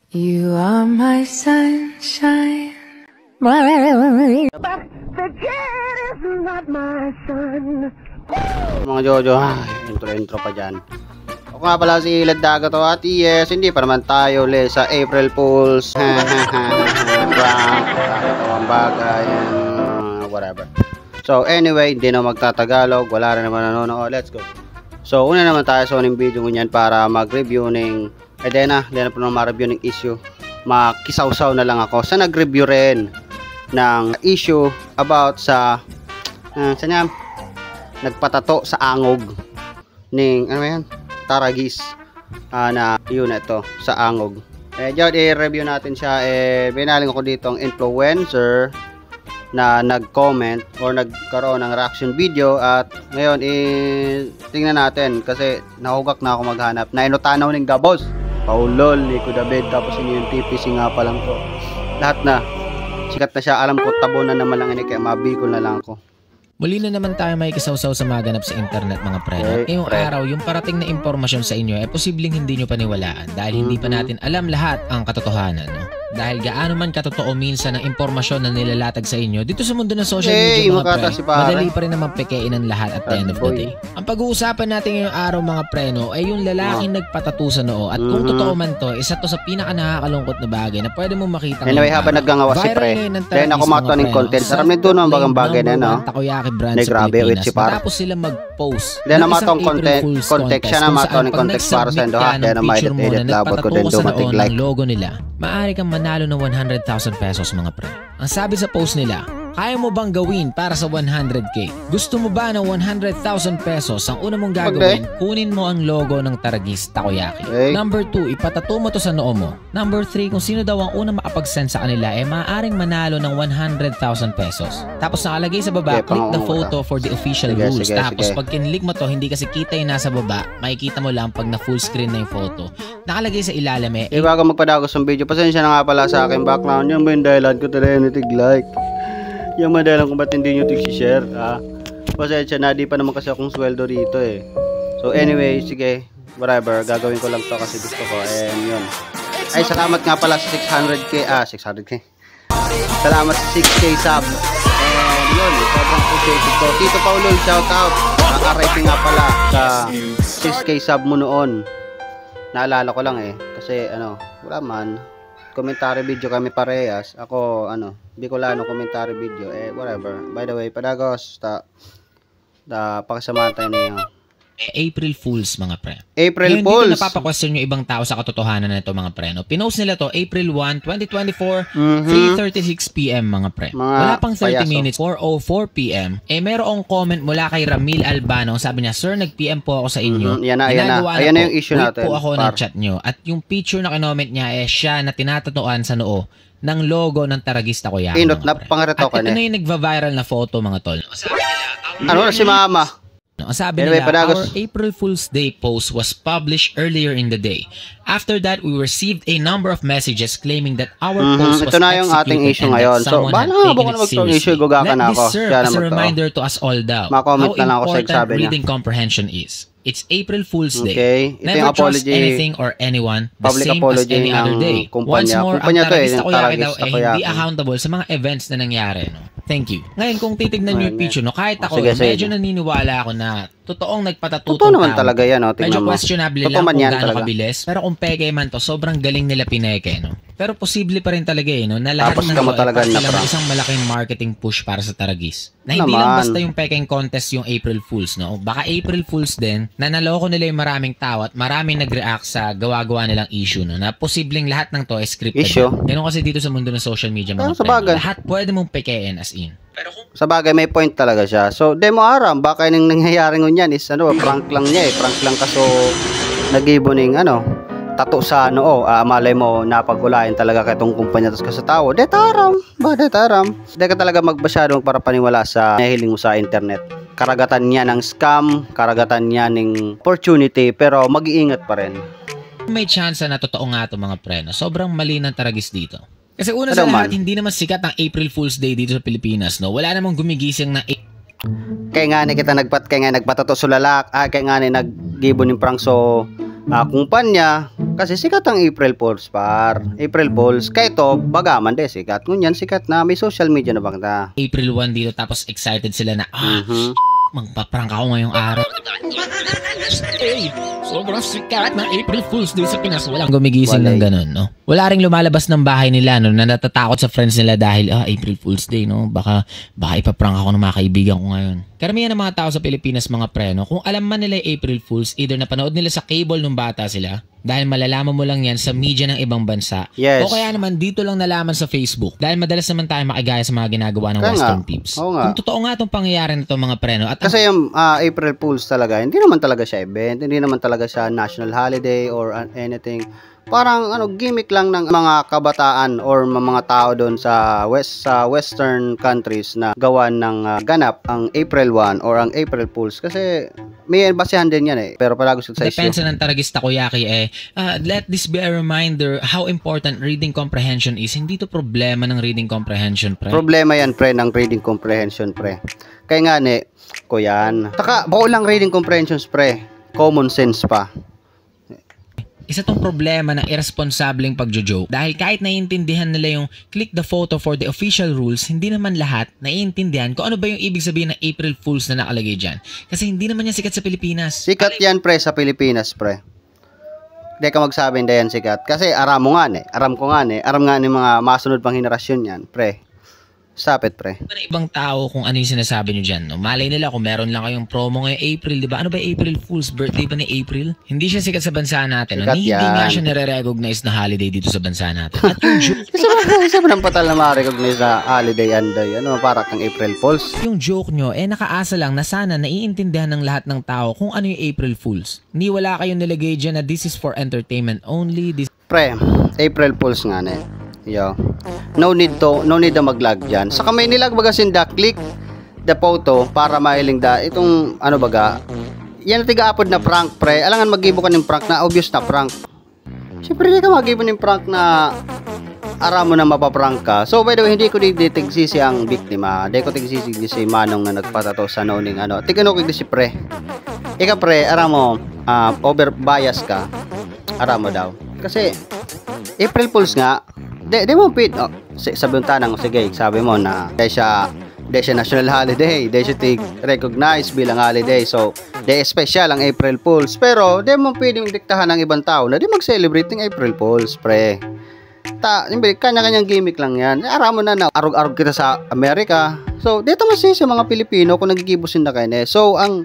You are my sunshine. But the kid is not my son. Mga Jojo, intro pa dyan. Ako nga pala si Led Daga to at yes, hindi pa naman tayo ulit sa April Fools. Prank, nakakatawang bagay, whatever. So anyway, hindi na magtatagalog, wala rin naman nanonood, let's go. So una naman tayo sa uning video ngunyan para mag-review ng di na pa naman ma-review ng issue. Makisawsaw na lang ako sa nag-review rin ng issue about sa nagpatato sa angog ng ano yan, Taragis na yun ito sa angog. Diyan i-review natin siya. Binaling ako dito ang influencer na nag-comment or nagkaroon ng reaction video at ngayon tingnan natin kasi nahugak na ako maghanap na inutanaw ng Gabos, Paulol, Nico David, tapos yung TPC nga pa lang to. Lahat na sikat na siya, alam ko tabunan naman lang ini kaya mabikol na lang ako. Muli na naman tayo may kisawsaw sa maganap sa internet mga pre. Ngayong araw, yung parating na impormasyon sa inyo ay posibleng hindi nyo paniwalaan dahil hindi pa natin alam lahat ang katotohanan. No? Dahil gaano man katotoo minsan ang impormasyon na nilalatag sa inyo dito sa mundo ng social media mga pre, madali pa rin naman pekein ang lahat at the end of the day. Ang pag-uusapan natin ngayong araw mga preno ay yung lalaking nagpatato sa noo at kung totoo man to, isa to sa pinaka nakakalungkot na bagay na pwede mong makita. Anyway, habang naggangawa si pre, then ako makato ng content. Sarap nito ng bagang bagay na no. Brand sa Pilipinas. Matapos sila mag-post then na matong context siya na matong context para sa Indoha then na may edit labot ko din dumating like logo nila. Maaari kang manalo ng 100,000 pesos mga pre. Ang sabi sa post nila, kaya mo bang gawin para sa 100k? Gusto mo ba ng 100,000 pesos? Ang una mong gagawin, kunin mo ang logo ng Taragis Takoyaki. Number 2, ipatato mo to sa noo mo. Number 3, kung sino daw ang una makapag-send sa kanila maaaring manalo ng 100,000 pesos. Tapos nakalagay sa baba, click the photo for the official rules. Tapos pag kinlik mo to, hindi kasi kita yung nasa baba, makikita mo lang pag na full screen na yung photo. Nakalagay sa ilalim bago magpadagos ng video, pasensya na nga pala sa aking background. Yung ba yung dahilan ko talaga like yung madalang kung ba't hindi nyo tig-share pasensya na, di pa naman kasi akong sweldo rito so anyway, sige, whatever, gagawin ko lang to kasi gusto ko and yun, ay salamat nga pala sa 600k 600k salamat sa 6k sub and yun, sobrang appreciated ko. Tito Paulo, shout out, RIP nga pala sa 6k sub mo noon, naalala ko lang kasi wala man commentary video kami parehas. Ako Bicolano commentary video whatever. By the way, padagos pakasama tayo niyo. April Fools mga pre. April Fools. Dito napapa-question yung ibang tao sa katotohanan na ito mga pre. No? Pinost nila to April 1, 2024, 3:36 PM mga pre. Wala pang 30 minutes, 4:04 PM. Merong comment mula kay Ramil Albano. Sabi niya, "Sir, nag-PM po ako sa inyo. Yan na yung issue natin. Po ako ng chat nyo." At yung picture na kinoment niya siya na tinatatuan sa noo ng logo ng Taragis Takoyaki. Inot na pangarito ka na. Ito na yung nagva-viral na photo mga tol. Sabi nila, si mama? Ang sabi nila, our April Fool's Day post was published earlier in the day. After that, we received a number of messages claiming that our post was ito na yung ating issue ngayon. So, bala nga ako na issue, gugakan ako. Let this serve as a reminder to us all daw how important reading comprehension is. It's April Fool's Day. Okay. Never trust anything or anyone the same as any other day. Once more, ang Taragis Takoyaki daw hindi accountable sa mga events na nangyari. Thank you. Ngayon, kung titignan nyo yung picture, kahit ako, medyo naniniwala ako na totoong nagpatatuto totoo naman talaga yan, medyo questionable lang kung gaano kabilis. Pero kung peke man to, sobrang galing nila pineke, Pero posible pa rin talaga, na lahat ng isang malaking marketing push para sa Taragis. Na hindi lang basta yung pekeng contest yung April Fools, Baka April Fools din, na naloko nila yung maraming tao at maraming nag-react sa gawa-gawa nilang issue, Na posibleng lahat ng to ay scripted. Ganun kasi dito sa mundo ng social media, mga lahat pwede mong pekein as in. Pero sa bagay may point talaga siya. So demo aram baka yung nangyayari ngunyan is prank lang niya prank lang kaso nagiboning tato sa malay mo napagulayan talaga kay tong kumpanya tas sa tao detaram di ka talaga magbasyado para paniwala sa nahiling mo sa internet. Karagatan niya ng scam, karagatan niya ng opportunity, pero mag-iingat pa rin. May chance na totoo nga ito mga pre, sobrang mali ng Taragis dito. Kasi una sa lahat, hindi naman sikat ang April Fool's Day dito sa Pilipinas, Wala namang gumigising na kaya nga ni kita nagpatato sulalak, kaya nga ni naggibo ng prank so kumpanya. Kasi sikat ang April Fools, par. April Fools. Kaya ito, bagaman de sikat. Ngunyan, sikat na. May social media na bang ta? April 1 dito tapos excited sila na magpaprank ako ngayong araw. Hey, sobrang sikat na April Fools dito sa Pinas. Walang gumigising ng ganun, no? Wala ring lumalabas ng bahay nila, no? Na natatakot sa friends nila dahil, April Fools Day, no? Baka ipaprank ako ng mga kaibigan ko ngayon. Karamihan ng mga tao sa Pilipinas, mga pre, no? Kung alam man nila April Fools, either napanood nila sa cable nung bata sila, dahil malalaman mo lang yan sa media ng ibang bansa. Yes. O kaya naman dito lang nalaman sa Facebook. Dahil madalas naman tayo makigaya sa mga ginagawa ng Western peeps. Kung totoo nga itong pangyayari na itong mga preno. At kasi yung April Fools talaga, hindi naman talaga siya event. Hindi naman talaga siya national holiday or anything. Parang gimmick lang ng mga kabataan or mga tao doon sa western countries na gawan ng ganap ang April 1 or ang April Fools. Kasi may basihan din yan eh. Pero palagi sa issue. Depensa ng Taragis Takoyaki let this be a reminder how important reading comprehension is. Hindi to problema ng reading comprehension, pre. Problema yan, pre, ng reading comprehension, pre. Kaya nga ko yan. Taka, bako lang reading comprehensions, pre. Common sense pa. Isa tong problema ng irresponsableng pagjo-joke dahil kahit naiintindihan nila yung click the photo for the official rules, hindi naman lahat naiintindihan kung ano ba yung ibig sabihin ng April Fools na nakalagay dyan. Kasi hindi naman yan sikat sa Pilipinas. Sikat yan, pre, sa Pilipinas, pre. Hindi ka magsabi na yan sikat. Kasi aram mo nga aram ko nga aram nga ni mga masunod pang henerasyon yan, pre. Stop it, pre. Ng ibang tao kung ano yung sinasabi nyo dyan, no? Malay nila kung meron lang kayong promo ngayong April, di ba? Ano ba April Fools? Birthday ba ni April? Hindi siya sikat sa bansa natin. No? Hindi nga siya nare-recognize na holiday dito sa bansa natin. At yung joke... Isa ba ng patal na ma-recognize na holiday anday? Para kang April Fools? Yung joke nyo, nakaasa lang na sana naiintindihan ng lahat ng tao kung ano yung April Fools. Hindi wala kayong nilagay dyan na this is for entertainment only. Pre, April Fools nga Yo. No need na mag-lag dyan. Saka may nilag baga sinda, click the photo para mailing itong baga. Yan tiga-upload na prank, pre. Alangan mag-gibo ka ng prank na obvious na prank. Siyempre hindi ka mag-gibo ng prank na aram mo na mapaprank ka. So by the way, hindi ko tigsisi ang biktima. Hindi ko tigsisi si Manong na nagpatato sa noning Tigano ko si pre. Ika pre, aram mo over bias ka. Aram mo daw. Kasi April Fools nga. Di mo pit. Sabi yung tanang, sige, sabi mo na di siya national holiday, di siya recognize bilang holiday. So, di special ang April Fools. Pero, di mo pwedeng diktahan ng ibang tao na di mag-celebrate ng April Fools, pre. Kanya-kanyang gimmick lang yan. Aram mo na arog-arog kita sa Amerika. So, dito masisi sa mga Pilipino kung nagigibusin na kayo. So, ang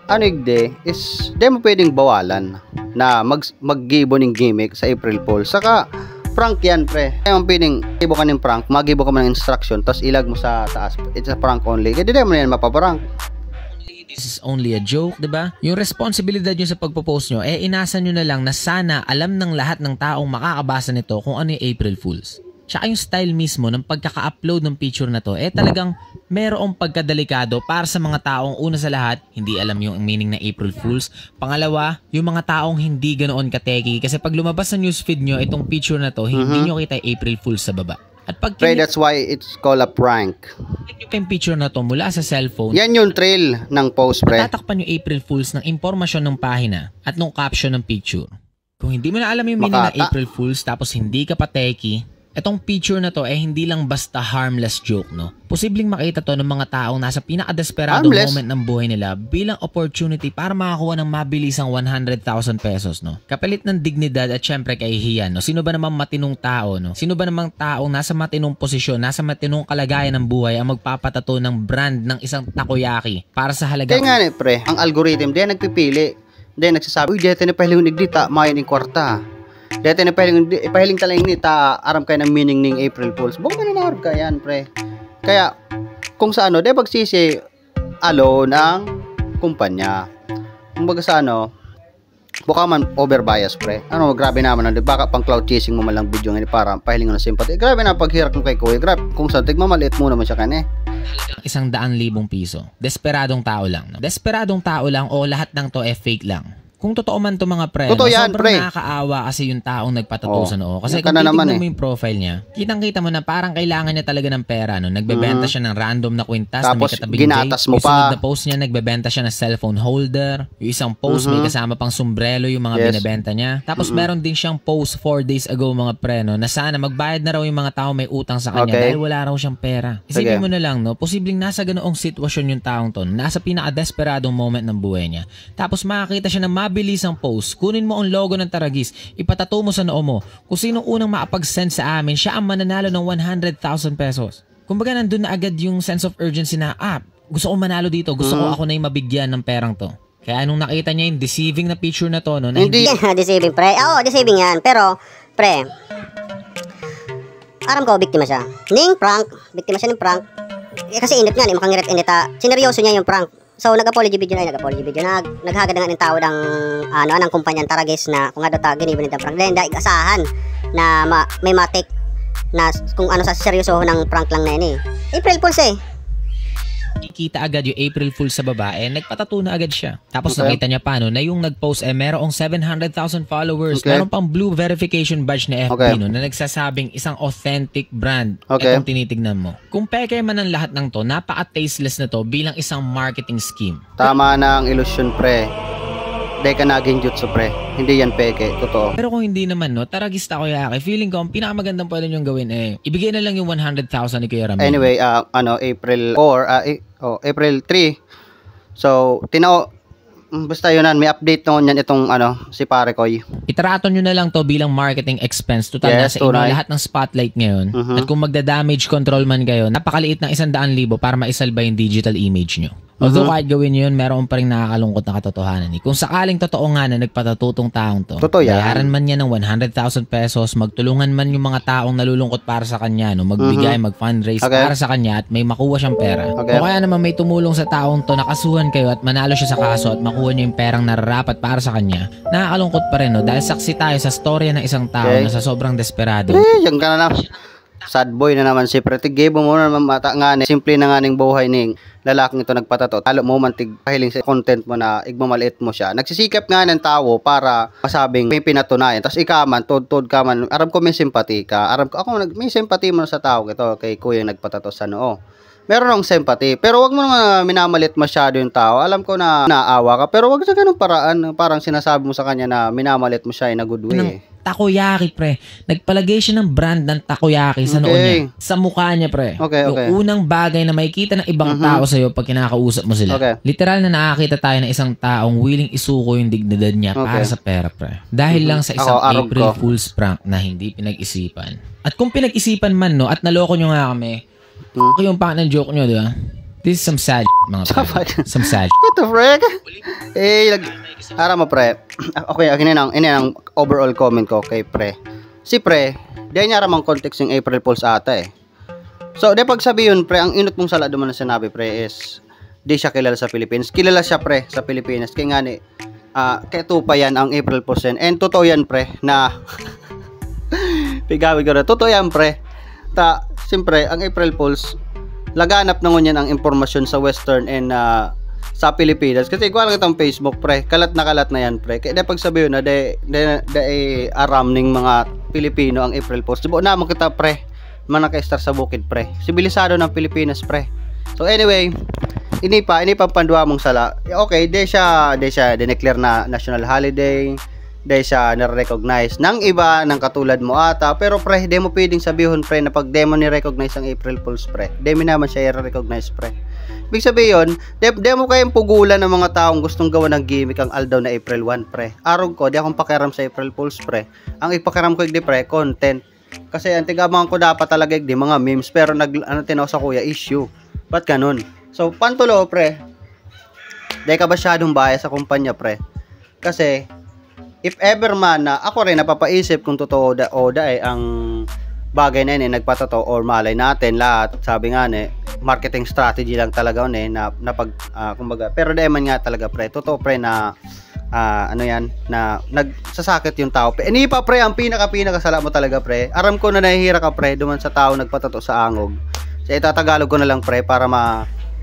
is di mo pwedeng bawalan na mag-gibo ng gimmick sa April Fools. Saka, prank yan, pre. Kaya ang piling, gibo ka ng prank, magibo ka mo ng instruction, tapos ilag mo sa taas. It's a prank only. Kaya di mo na yan mapaprank. This is only a joke, diba? Yung responsibilidad nyo sa pagpo-post nyo, inasa nyo na lang na sana alam ng lahat ng taong makakabasa nito kung ano yung April Fools. Tsaka yung style mismo ng pagkaka-upload ng picture na to, talagang merong pagkadelikado para sa mga taong una sa lahat, hindi alam yung meaning ng April Fools. Pangalawa, yung mga taong hindi ganoon kateki. Kasi pag lumabas sa newsfeed nyo, itong picture na to, hindi nyo kita April Fools sa baba. At pag that's why it's called a prank. Yung picture na to mula sa cellphone, yan yung trail ng post, pre. Tatakpan yung April Fools ng impormasyon ng pahina at ng caption ng picture. Kung hindi mo na alam yung meaning ng April Fools tapos hindi ka pa teki, etong picture na to hindi lang basta harmless joke, no? Posibleng makita to ng mga taong nasa pinaka-desperadong moment ng buhay nila bilang opportunity para makakuha ng mabilisang 100,000 pesos, no? Kapalit ng dignidad at syempre kahihiyan, no? Sino ba namang matinong tao, no? Sino ba namang taong nasa matinong posisyon, nasa matinong kalagayan ng buhay ang magpapatato ng brand ng isang takoyaki para sa halaga? Kaya nga pre, ang algorithm, di nagpipili. Di nagsasabi, uy, dito na pahiling nagdita, mayan yung kwarta. Dito na pahiling talang ni aram kayo ng meaning ng April Fools. Buka na naharap ka yan, pre. Kaya, kung sa di pagsisi alone ang kumpanya. Kung baga sa buka man over bias, pre. Grabe naman, baka pang cloud chasing mo malang video ngayon para pahiling mo na sympathy. Grabe na paghirap mo kay Kuya. Grabe, kung saan, tigmamaliit mo naman siya kanya. 100,000 piso. Desperadong tao lang. No? Desperadong tao lang o lahat ng to fake lang. Kung totoo man to mga pre, Totoo yan, sobrang pre. nakakaawa kasi yung taong nagpatato sa noo. Kasi Yan ka kung na naman titignan mo yung profile niya, kitang-kita mo na parang kailangan niya talaga ng pera. No? Nagbebenta siya ng random na kwintas na may Tapos, katabing ginatas J. mo Yung sunod pa. na post niya, nagbebenta siya ng cellphone holder. Yung isang post, may kasama pang sombrero yung mga binebenta niya. Tapos meron din siyang post 4 days ago mga pre, no, na sana magbayad na raw yung mga tao may utang sa kanya dahil wala raw siyang pera. Isipin mo na lang, no, posibleng nasa ganoong sitwasyon yung taong to, nasa pinaka-desperadong moment ng buhay niya. Tapos makakita siya ng mabilisang post, kunin mo ang logo ng Taragis, ipatato mo sa noo mo. Kung sinong unang makapag-send sa amin, siya ang mananalo ng 100,000 pesos. Kumbaga nandun na agad yung sense of urgency na, gusto ko manalo dito, gusto ko ako na yung mabigyan ng perang to. Kaya nung nakita niya yung deceiving na picture na to, no, na hindi Deceiving, pre. Oo, deceiving yan. Pero, pre, aram ko, biktima siya. Biktima siya ng prank. Kasi init nga, mukhang init. Sineryoso niya yung prank. So, nag-apology video. Naghagad na nga ng tao ng kumpanyang Taragis na kung nga daw ginibin ng prank. Then, dahil asahan na may matik na kung ano sa seryoso ng prank lang na yun eh. April Fools eh. kita agad yung April Fool sa babae, nagpatato na agad siya. Tapos nakita niya pa no, na yung nag-post merong 700,000 followers. Meron pang blue verification badge na FB no, na nagsasabing isang authentic brand. Itong tinitignan mo. Kung peke man ang lahat ng to, napaka-tasteless na to bilang isang marketing scheme. Tama na ang ilusyon, pre. Deka naging jutsu, pre. Hindi yan peke, totoo. Pero kung hindi naman, no, Taragista Koyaki, feeling ko, ang pinakamagandang pwede niyong gawin ibigay na lang yung 100,000 ni Kuya Ramil. Anyway, April 4, April 3. So, basta yun may update noon yan itong si Pare Koy. Itrato nyo na lang to bilang marketing expense. Total nasa inyo lahat ng spotlight ngayon. At kung magda-damage control man kayo, napakaliit ng 100,000 para maisalba yung digital image nyo. Although kahit gawin nyo yun, meron pa rin nakakalungkot na katotohanan. Kung sakaling totoo nga na nagpatatutong taong to, bayaran man niya ng 100,000 pesos, magtulungan man yung mga taong nalulungkot para sa kanya, no, magbigay, mag-fundraise para sa kanya at may makuha siyang pera. O kaya naman may tumulong sa taong to, nakasuhan kayo at manalo siya sa kaso at makuha niyo yung perang nararapat para sa kanya, nakakalungkot pa rin, no, dahil saksi tayo sa storya ng isang tao na sa sobrang desperado. Yan ka na sad boy na naman si Pre. Tigebo mo na naman mata nga simple na nga ning buhay ning lalaking ito nagpatato. Talo mo man pahiling sa content mo na igmamaliit mo siya. Nagsisikap nga ng tao para masabing may pinatunayan. Tapos ikaman, tod ka man. Aram ko may simpati ka. May simpati mo sa tao ito kay kuya nagpatato sa noo. Meron akong sympathy. Pero wag mo naman minamalit masyado yung tao. Alam ko na naawa ka. Pero wag sa ganung paraan. Parang sinasabi mo sa kanya na minamalit mo siya in a good way. Takoyaki, pre. Nagpalagay siya ng brand ng takoyaki sa noo niya. Sa mukha niya, pre. Yung unang bagay na makikita ng ibang tao sa'yo pag kinakausap mo sila. Literal na nakakita tayo ng isang taong willing isuko yung dignidad niya para sa pera, pre. Dahil lang sa isang April Fool's prank na hindi pinag-isipan. At kung pinag-isipan man, no, at naloko nyo nga kami, yung pang ng joke nyo, di ba? This is some sad mga pre. Some sad. What the frick? Ara mo, pre. Okay, ini ang overall comment ko kay Pre. Si Pre, dahil niya ramang context yung April Fools ata So, dahil pag sabi yun, Pre, ang inot mong sala naman na sinabi, Pre, is di siya kilala sa Philippines. Kilala siya, Pre, sa Pilipinas. Kaya nga ni, kaya pa yan ang April Fools yan. And totoo yan, Pre, na pigawin ko na. Totoo yan, Pre. Siyempre, ang April Fools, laganap na ngunyan ang impormasyon sa Western and sa Pilipinas. Kasi ikaw lang itong Facebook, Pre. Kalat na yan, Pre. Kaya pag sabihin na aram ning mga Pilipino ang April Fools. Diba na mo kita, Pre. Manaka-star sa bukid, Pre. Sibilisado ng Pilipinas, Pre. So anyway, ini pa pandua mong sala. Okay, di siya dineclare na national holiday. Di siya na-recognize ng iba, ng katulad mo ata. Pero, Pre, di mo pwedeng sabihin, Pre, na pag di mo ni-recognize ang April Fools, Pre. Di mo naman siya i-recognize, Pre. Ibig sabihin, di mo kayong pugulan ng mga taong gustong gawa ng gimmick ang aldaw na April 1, Pre. Arog ko, di akong pakiram sa April Fools, Pre. Ang ipakiram ko di, Pre, content. Kasi ang tigabangan ko dapat talaga di mga memes, pero tinaw sa kuya, issue. Ba't ganun? So, pantulo, Pre. Di ka masyadong bias sa kumpanya, Pre. Kasi, if ever man na ako rin napapaisip kung totoo ang bagay na yun nagpatato or malay natin lahat, sabi nga marketing strategy lang talaga na kumbaga, pero dahil man nga talaga, Pre, totoo, Pre, na na nagsasakit yung tao. Hindi pa, Pre, ang pinaka-sala mo talaga, Pre. Aram ko na nahihira ka, Pre, duman sa tao nagpatato sa angog. So itatagalog ko na lang, Pre, para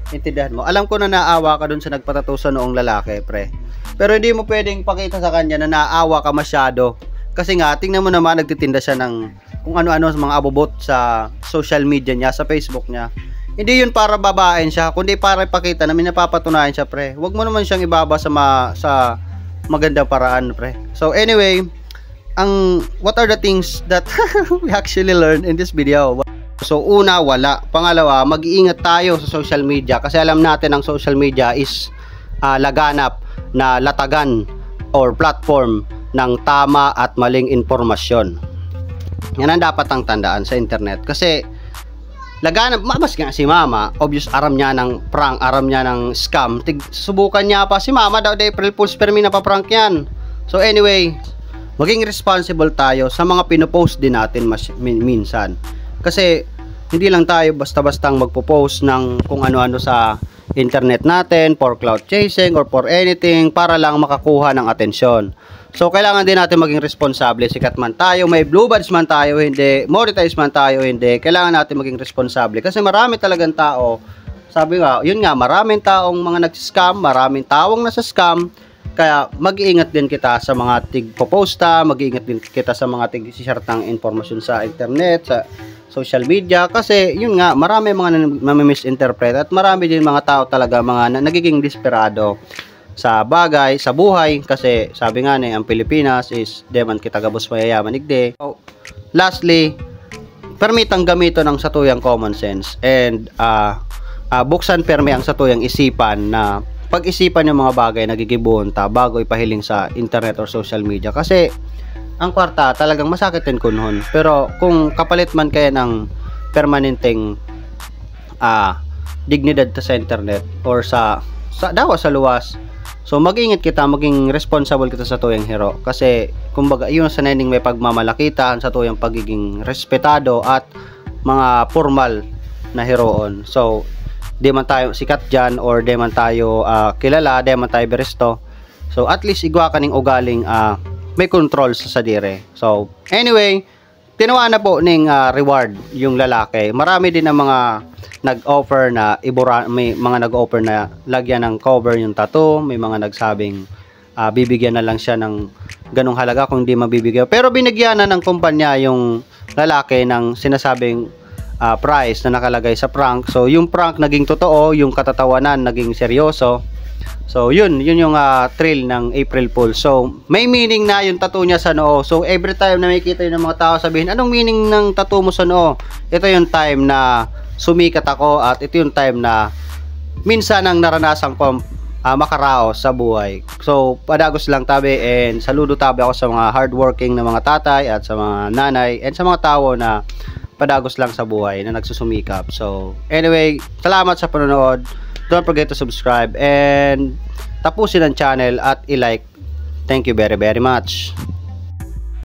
Intindihan mo. Alam ko na naawa ka dun sa nagpatato sa noong lalaki, pre. Pero hindi mo pwedeng pakita sa kanya na naawa ka masyado. Kasi nga, tingnan mo naman, nagtitinda siya ng kung ano-ano sa mga abobot sa social media niya, sa Facebook niya. Hindi yun para babaen siya, kundi para ipakita na may napapatunayan siya, pre. Huwag mo naman siyang ibaba sa magandang paraan, pre. So anyway, what are the things that we actually learned in this video? So una, wala. Pangalawa, mag-iingat tayo sa social media kasi alam natin ang social media is laganap na latagan or platform ng tama at maling informasyon. Yan ang dapat ang tandaan sa internet kasi laganap, mas nga si mama, obvious aram niya ng prank, aram niya ng scam. Subukan niya pa si mama daw, April Fool's permi na pa prank yan. So anyway, maging responsible tayo sa mga pinopost din natin minsan. Kasi hindi lang tayo basta-bastang magpo-post ng kung ano-ano sa internet natin for cloud chasing or for anything para lang makakuha ng atensyon. So kailangan din natin maging responsable. Sikat man tayo, may blue badge man tayo, hindi, monetize man tayo, hindi, kailangan natin maging responsable kasi marami talagang tao. Sabi nga, yun nga, maraming taong mga nag-scam, maraming taong nasa scam. Kaya mag-iingat din kita sa mga tig-poposta, mag-iingat din kita sa mga tig-share ng informasyon sa internet, sa social media kasi yun nga, marami mga nami-misinterpret at marami din mga tao talaga mga nagiging desperado sa bagay, sa buhay kasi sabi nga ang Pilipinas is deman kita gabos mayayaman igde. So, lastly, permitang gamito ng satuyang common sense and buksan permi ang satuyang isipan na pag-isipan yung mga bagay na gigibuhon ta bago ipahiling sa internet or social media kasi ang kwarta talagang masakit din kunhon. Pero kung kapalit man kaya ng permanenteng dignidad ta sa internet or sa dawa sa luwas, so mag-ingat kita, maging responsible kita sa tuyang hero kasi kumbaga yun sa naning may pagmamalakitan sa tuyang pagiging respetado at mga formal na heroon. So di man tayo sikat dyan or di man tayo kilala, di man tayo beresto, so at least igwa ka ning ugaling may control sa sadire. So anyway, tinuwa na po ning reward yung lalaki. Marami din ang mga nag-offer na may mga nag-offer na lagyan ng cover yung tattoo, may mga nagsabing bibigyan na lang siya ng ganung halaga kung di mabibigyan. Pero binigyan na ng kumpanya yung lalaki ng sinasabing price na nakalagay sa prank. So yung prank naging totoo, yung katatawanan naging seryoso. So yun yung thrill ng April Fool. So may meaning na yung tattoo niya sa noo. So every time na makikita yun ng mga tao sabihin, anong meaning ng tattoo mo sa noo? Ito yung time na sumikat ako at ito yung time na minsan ang naranasan ko makaraos sa buhay. So padagos lang tabi and saludo tabi ako sa mga hardworking na mga tatay at sa mga nanay and sa mga tao na padagos lang sa buhay na nagsusumikap. So anyway, salamat sa panonood. Don't forget to subscribe and tapusin ang channel at i-like. Thank you very much.